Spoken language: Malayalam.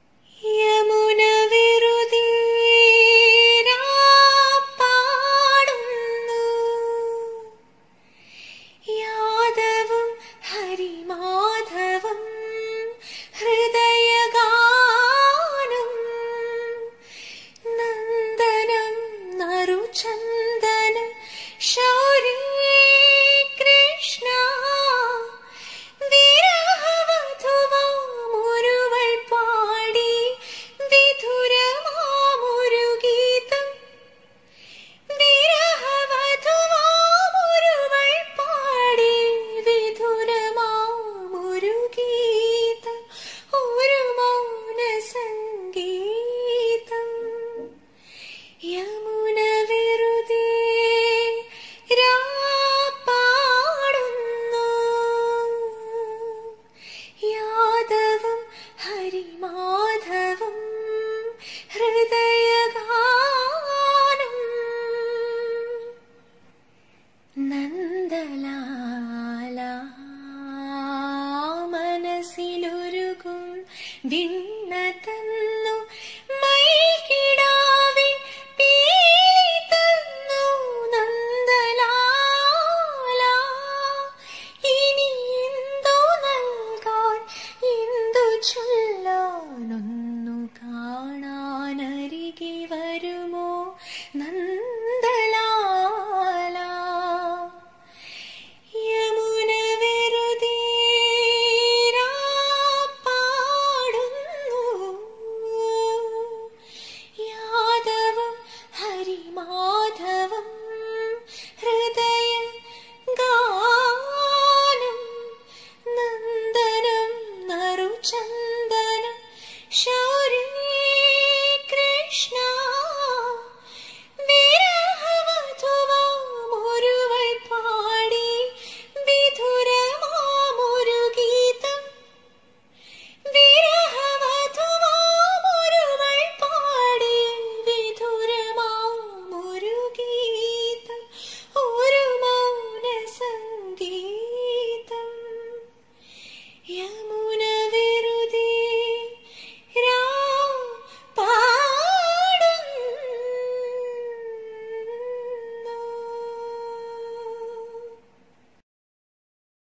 യമുന വെറുതെ പാടുന്നു, യാദവും ഹരിമാധവം ഹൃദയഗാനം. നന്ദനം നറുചന്ദനം ശൗരി കൃഷ്ണ, വിരഹവധുവാമൊരുവൾ പാടി വിധുരമാമൊരു ഗീതം. വിരഹവധുവാമൊരുവൾ പാടി വിധുരമാമൊരു ഗീതം, ഒരു മൗന സംഗീതം. യമുന വെറുതെ പാടുന്നു, യാദവും ഹരിമാധവം ഹൃദയഗാനം. നന്ദലാല മനസ്സിലൊരുകും വിണ്ണ തന്നു, മൈകിടാവിൻ പീലി തന്നു. നന്ദലാല ഇനി എന്തു നൽകാൻ, എന്തു ചൊല്ലാനൊന്നും